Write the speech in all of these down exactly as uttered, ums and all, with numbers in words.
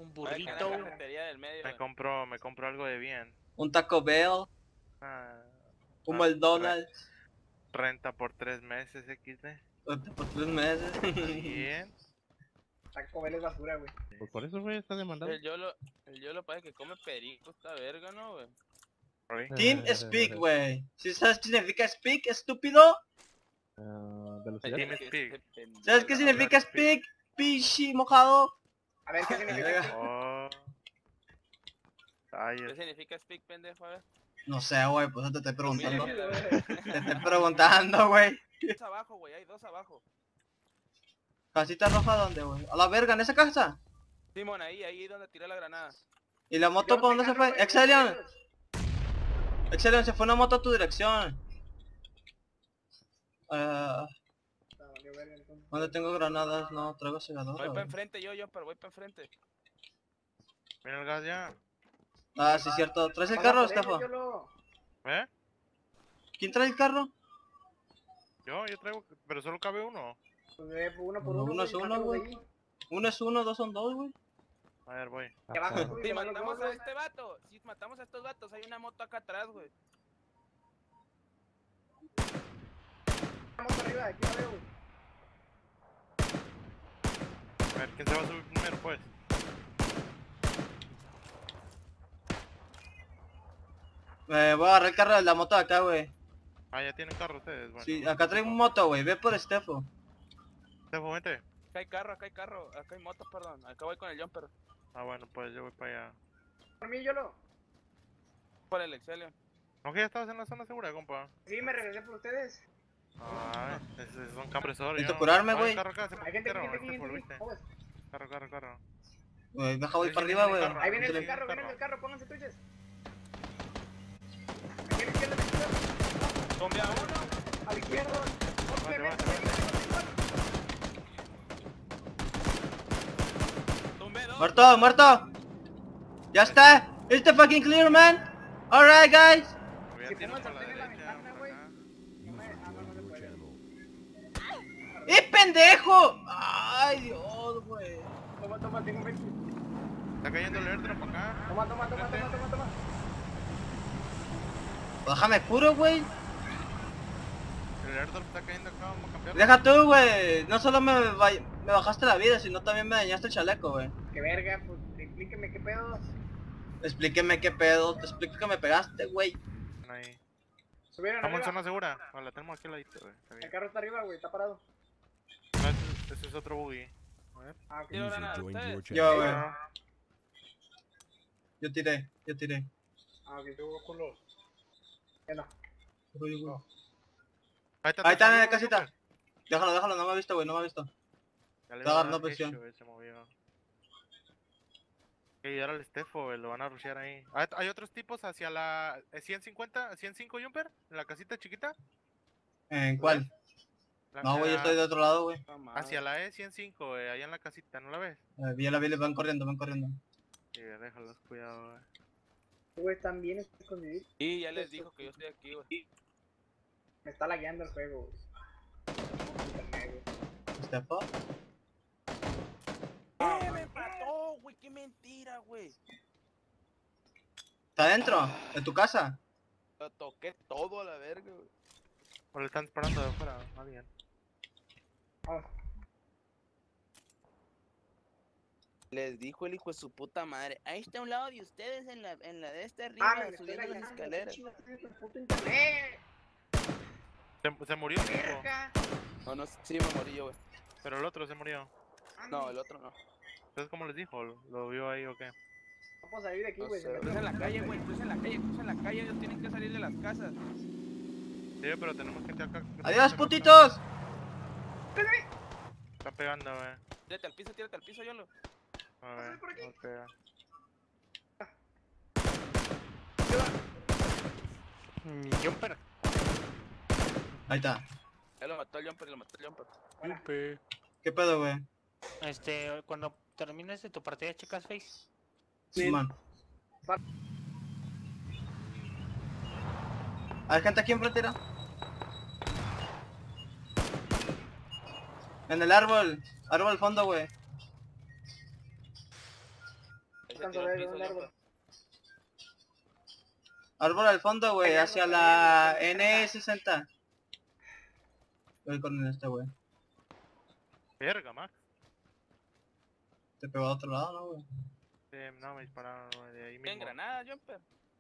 Un Voy a quedar burrito. en la cafetería del medio, Me güey. compro, me compro algo de bien. Un Taco Bell, Ah, un ah, McDonald's, re- Renta por tres meses, equis de. por tres meses. Bien. Taco Bell es basura, güey. Pues por eso, güey, está demandando. El Yolo, el Yolo parece que come perico, esta verga, ¿no, güey? Oye, Team Speak, güey. ¿Sí sabes qué significa Speak, estúpido? Ah, velocidad. Team Que Speak. este pendejo, ¿Sabes qué la significa hablar Speak? Pichi, mojado. A ver, ¿qué significa? Verga. Oh. Ay, ¿Qué significa speak, pendejo? A ver. No sé, güey, pues te estoy preguntando. Mira, mira, Te estoy preguntando, güey. dos abajo, güey, hay dos abajo. ¿Casita roja dónde, güey? A la verga, en esa casa. Simón, ahí, ahí donde tiré la granada. ¿Y la moto para dónde se fue? Excelion. Excelion, se fue una moto a tu dirección. Ah, ¿dónde tengo granadas? No, traigo segadora, Voy para güey. enfrente yo, yo, pero voy para enfrente. mira el gas ya. Ah, sí, cierto. ¿Traes el carro, Stefo? ¿Eh? ¿Quién trae el carro? Yo, yo traigo, pero solo cabe uno. Uno por No, uno, uno es uno, güey. Uno es uno, dos son dos, güey. A ver, voy. Ah, Abajo, claro. güey. Si Igual los matamos dos, a güey. este vato, si matamos a estos vatos, hay una moto acá atrás, güey. Vamos arriba, aquí la veo, güey. A ver, ¿quién se va a subir primero, pues? Me voy a agarrar el carro de la moto de acá, güey. Ah, ya tienen carro ustedes, bueno. Sí, acá traigo un moto, güey. Ve por Stefo. Stefo, vente. Acá hay carro, acá hay carro, acá hay motos, perdón. Acá voy con el jumper. Ah, bueno, pues yo voy para allá. Por mí, Yolo. Por el Excelion. ¿No que ya estabas en la zona segura, compa? Sí, me regresé por ustedes. Ah, esos son compresores. Necesito curarme, güey. Carro acá, se Hay gente, carro, hay gente, hay Stefo, ¿lo gente, viste? joder. Carro, carro, carro. Güey, deja voy Sí, para sí, arriba, viene güey. el carro. Ahí viene Ahí el viene carro, el viene carro. el carro, pónganse tuyas. Aquí a la izquierda, a la izquierda. Tomé a uno. A la izquierda. Vale, vale, Tomé dos. Muerto, muerto. Ya está. It's the fucking clear, man. Alright, guys. Voy a Si tirar pongo el para la sartén en la derecha, ventana, por güey. acá. No me- ah, no, no se puede. ¡Eh, pendejo! Ay, Dios, güey. Toma, toma, tengo veinte. Está cayendo el airdrop acá. Toma, toma, toma, toma, toma, toma. Bájame puro, güey. El airdrop está cayendo acá, vamos a cambiarlo. Deja tú, güey. No solo me, ba- me bajaste la vida, sino también me dañaste el chaleco, güey. Qué verga, pues explíqueme qué pedo. Explíqueme qué pedo. Te explico que me pegaste, güey. Ahí. Subieron Estamos en arriba. zona segura. Vale, la tenemos aquí al ladito, güey. Está El bien. carro está arriba, güey, está parado. No, ese, ese es otro buggy. A ver. Ah, ok. Tiro granada, ustedes. Yo, güey. Yo tiré, yo tiré. Ah, ok, tú, culo. Ya no. Ahí está, Ahí está en la salió, casita. güey. Déjalo, déjalo, no me ha visto, güey, no me ha visto. Ya le Está va a agarrando dar presión. hecho, güey, se movió. Hay que ayudar al Stefo, güey, lo van a rushear ahí. Ah, hay otros tipos hacia la eh, ciento cincuenta, ciento cinco Jumper, en la casita chiquita. ¿En cuál? La- No, güey, yo la- estoy de otro lado, güey. No, madre. Hacia la E ciento cinco, güey, allá en la casita, ¿no la ves? Eh, vi a la vi, van corriendo, van corriendo. Sí, déjalos, cuidado, güey. Güey, están bien escondiditos. Y ya les dijo que yo estoy aquí, güey. Me está lagueando el juego, güey. Internet, güey. ¿Stefo? ¡Eh, me empató, güey! ¡Qué mentira, güey! ¿Está adentro? ¿De tu casa? Lo toqué todo a la verga, güey. O le están disparando de afuera, más bien. Vamos. Les dijo el hijo de su puta madre. Ahí está a un lado de ustedes en la, en la de esta arriba, Ah, me estoy subiendo las lagueando. escaleras. Chinga, tu puto internet. Se, se murió el tipo, Verga. No, no, sí me morí yo, güey. pero el otro se murió. No, el otro no. Entonces, ¿cómo les dijo? ¿Lo, lo vio ahí o qué? Vamos a salir de aquí, No güey. sé, cruza en la calle, güey, cruza en la calle, cruza en la calle, ellos tienen que salir de las casas. Sí, pero tenemos gente acá. que- ¡Adiós, putitos! Está pegando, güey. Tírate al piso, tírate al piso, Yolo. A ver, por aquí. no pega. Mi jumper. Ahí está. Ya lo mató el jumper, lo mató el jumper. Jumper. ¿Qué pedo, güey? Este, cuando termines de tu partida, checas Face. Simón. ¿Hay gente aquí en frontera? En el árbol. Árbol al fondo, güey. Ahí se Alcanzo tiró a al ver piso, un Jumper. árbol. Árbol al fondo, güey, hacia la N sesenta. Voy con este, güey. Verga, Max. Te pegó a otro lado, ¿no, güey? Eh, no, me dispararon güey, de ahí En mismo. granada, Jumper.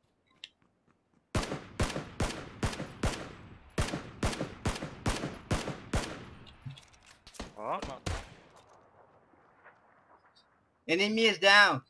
Oh, Enemy is down.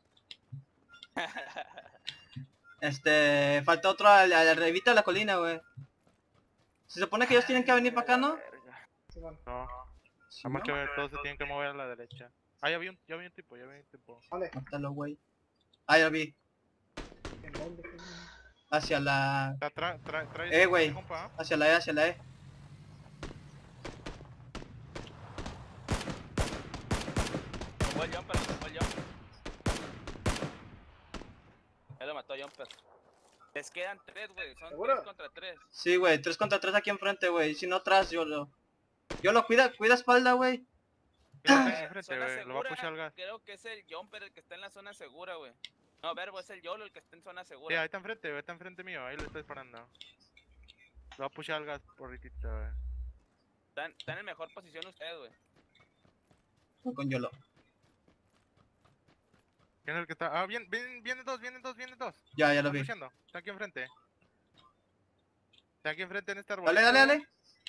Este, falta otro al, al arribita de la colina, güey. Se supone que ellos tienen que venir para acá, ¿no? Verga. Simón, no. Sí, Nada más ¿no? que todos se tienen que mover a la derecha. Ah, ya vi un, ya vi un tipo, ya vi un tipo. ¿dónde? Mátalo, güey. Ah, ya vi. ¿En dónde? Hacia la... Está tra, tra, trae Eh, güey. ese compa, ¿ah? Hacia la E, hacia la E. Tocó el Jumper, lo tocó el Jumper. Ya lo mató Jumper. Les quedan tres, güey. Son ¿Seguro? tres contra tres. Sí, güey, tres contra tres aquí enfrente, güey. Si no atrás, yo lo... Yo lo cuida, cuida espalda, güey. Mira, está Eh, enfrente, zona güey. Lo va a segura, pushar al gas. creo que es el Jumper el que está en la zona segura, güey. No, Verbo, es el Yolo el que está en zona Sí, segura. ahí está enfrente, güey. Está enfrente mío. Ahí lo estoy disparando. Lo va a pushar al gas por ahorita, güey. Están, están en mejor posición ustedes, güey. Voy con Yolo. ¿Quién es el que está? Ah, bien, vienen, vienen dos, vienen dos, vienen dos. Ya, ya lo Está vi. pushando. Está aquí enfrente. Está aquí enfrente en este árbol. Dale, dale, dale.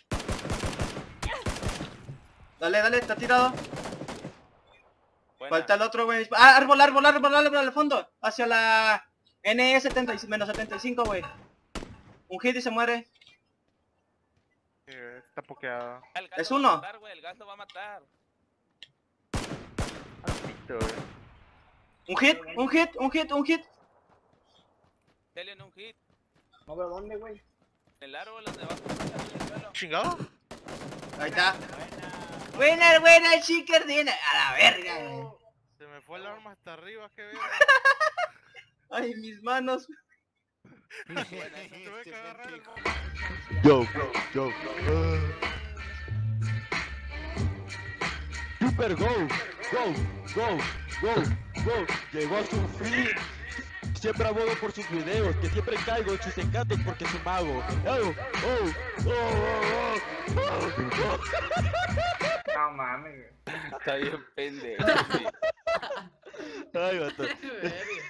Dale, dale, está tirado. Buena. Falta el otro, güey. Ah, árbol, árbol, árbol, árbol al fondo. Hacia la N setenta y menos setenta y cinco, güey. Un hit y se muere. Sí, güey, está pokeado. El gas es lo va a uno. matar, güey, el gas lo va a matar. Ah, pito, güey. Un hit, un hit, un hit, un hit. Dele en un hit. No veo dónde, güey. El árbol donde va a pasar en el suelo. ¿Chingado? Ahí está. Buena. Buena, buena, chicardina. A la verga, güey. Se me fue el arma hasta arriba, qué verga. Ay, mis manos. Buena. Tuve que agarrar el mouse. Yo, yo. Super Go, Go, Go, Go, Go. Llegó a su fin. Siempre abogo por sus videos, que siempre caigo en sus encantos porque es un mago. Oh, oh, oh, oh, oh, oh. No mames, güey. Está bien pendejo. Ay, vato. Verga.